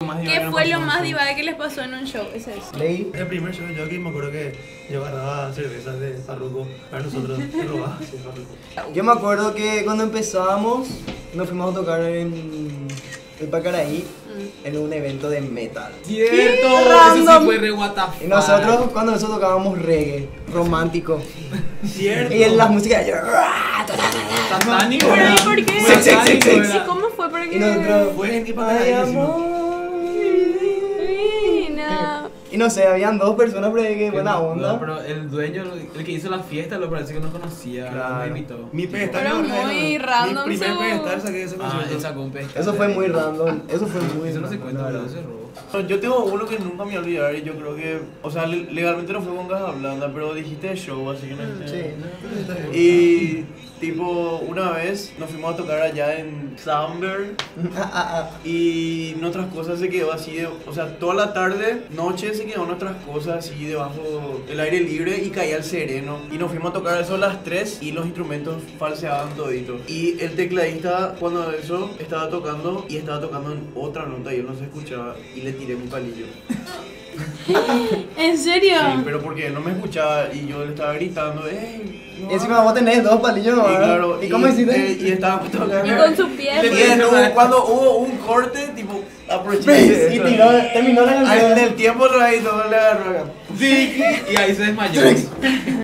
¿Qué fue lo más divague que les pasó en un show? Ese es. Ley. El primer show yo aquí me acuerdo que yo agarraba cervezas de Farruko para nosotros y robaba sí, Farruko. Yo me acuerdo que cuando empezábamos nos fuimos a tocar en el Pacaraí en un evento de metal. Cierto, eso Random. sí fue re what the fuck. Y nosotros cuando nosotros tocábamos reggae romántico. Cierto. Y en las músicas yo... Satánico, ¿Pero y ¿verdad? por qué? Sí, sí, sí, sí. ¿Y cómo fue? ¿Por qué? Y nosotros... Fue en Ay, Ipacaraí, amor. No. Y no sé, habían dos personas pero que buena onda. No, pero el dueño, el que hizo la fiesta, lo parece que no conocía, Claro. no me invitó. Mi pedestal. Pero no, muy random Mi primer su- pedestal saqué de ese Ah, concierto. él sacó un pescado. Eso fue muy random. Eso fue muy Eso no se random, cuenta, la pero verdad. eso es robo. Yo tengo uno que nunca me voy a olvidar y yo creo que, o sea, legalmente no fue con Caja Blanda, pero dijiste de show, así que no Sí. Y tipo, una vez nos fuimos a tocar allá en Samberg y nuestras cosas se quedó así de, o sea, toda la tarde, noche se quedó nuestras cosas así debajo del aire libre y caía el sereno. Y nos fuimos a tocar eso a las 3 y los instrumentos falseaban todito. Y el tecladista cuando eso estaba tocando y estaba tocando en otra nota y él no se escuchaba y le tiré mi palillo. ¿En serio? Sí, pero porque él no me escuchaba y yo le estaba gritando, ¡ey! No Y encima vos tenés dos palillos, ¿no? y claro, ¿Y cómo hiciste? Y estábamos tocando. Y con su pie. Y cuando hubo un corte, tipo, aproveché. Y terminó la En canción. el tiempo otra vez todo le agarró acá. Sí, y ahí se desmayó.